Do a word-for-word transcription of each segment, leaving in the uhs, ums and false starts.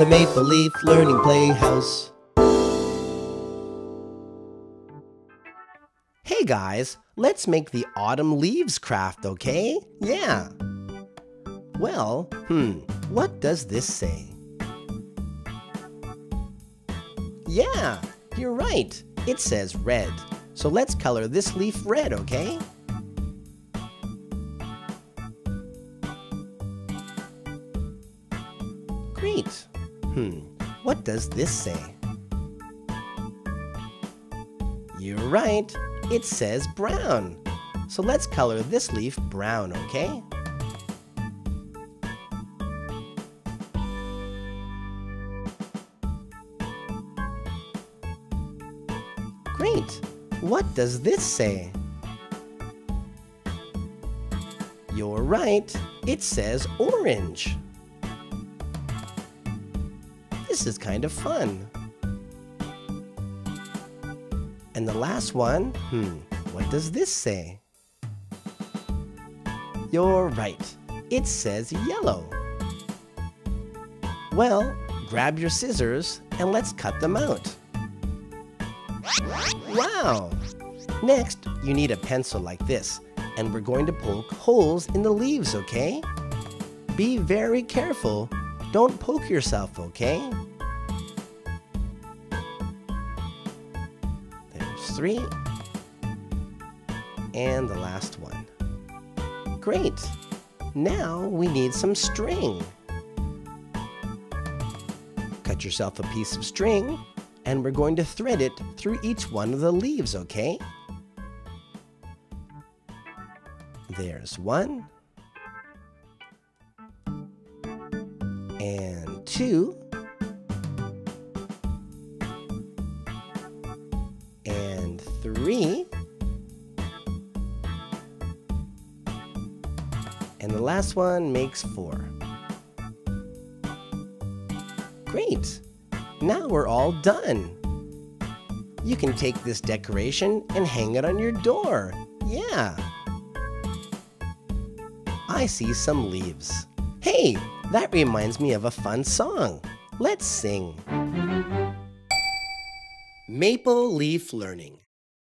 the Maple Leaf Learning Playhouse. Hey guys, let's make the autumn leaves craft, okay? Yeah. Well, hmm, what does this say? Yeah, you're right. It says red. So let's color this leaf red, okay? Great. Hmm, what does this say? You're right. It says brown. So let's color this leaf brown, okay? Great! What does this say? You're right. It says orange. This is kind of fun. And the last one, hmm, what does this say? You're right. It says yellow. Well, grab your scissors and let's cut them out. Wow! Next, you need a pencil like this, and we're going to poke holes in the leaves, okay? Be very careful. Don't poke yourself, okay? There's three. And the last one. Great! Now we need some string. Cut yourself a piece of string, and we're going to thread it through each one of the leaves, okay? There's one. And two. And three. And the last one makes four. Great! Now we're all done. You can take this decoration and hang it on your door. Yeah. I see some leaves. Hey, that reminds me of a fun song. Let's sing. Maple Leaf Learning.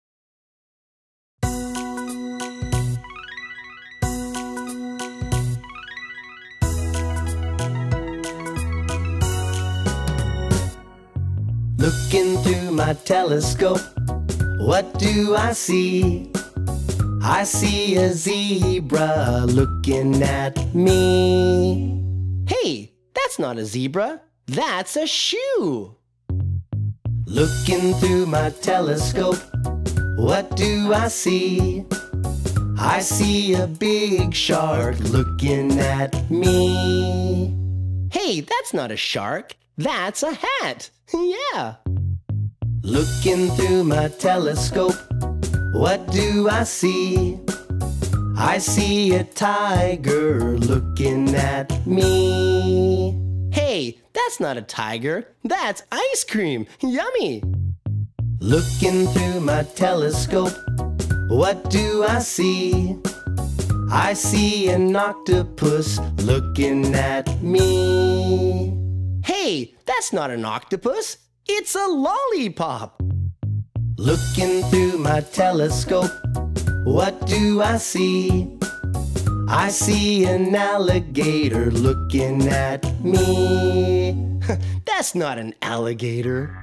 Looking through my telescope, what do I see? I see a zebra looking at me. Hey, that's not a zebra, that's a shoe. Looking through my telescope, what do I see? I see a big shark looking at me. Hey, that's not a shark, that's a hat. Yeah. Looking through my telescope, what do I see? I see a tiger looking at me. Hey, that's not a tiger, that's ice cream. Yummy. Looking through my telescope, what do I see? I see an octopus looking at me. Hey, that's not an octopus, it's a lollipop. Looking through my telescope, what do I see? I see an alligator looking at me. That's not an alligator.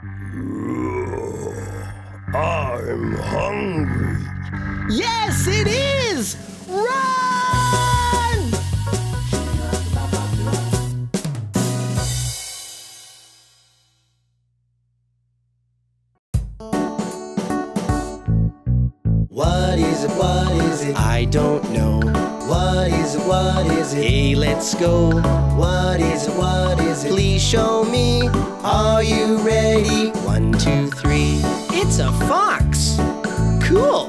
I'm hungry. Yes, it is! Run! What is it, what is it? I don't know. What is it, what is it? Hey, let's go. What is it, what is it? Please show me. Are you ready? One, two, three. It's a fox. Cool.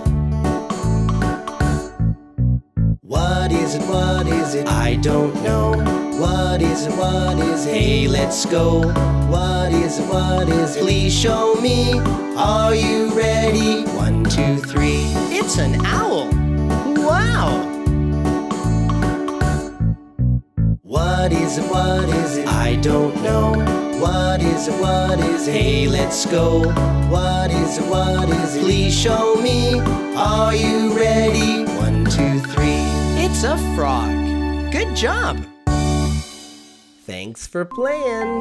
What is it, what is it? I don't know. What is it, what is it? Hey, let's go. What is it, what is it? Please show me. Are you ready? One, two, three. It's an owl. Wow. What is it, what is it? I don't know. What is it, what is it? Hey, let's go. What is it, what is it? Please show me. Are you ready? One, two, three. It's a frog. Good job. Thanks for playing.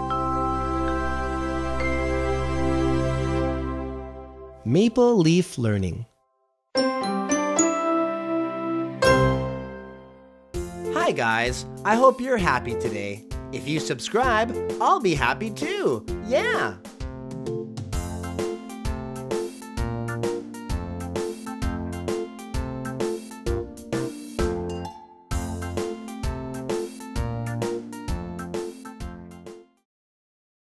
Maple Leaf Learning. Hi guys, I hope you're happy today. If you subscribe, I'll be happy too. Yeah!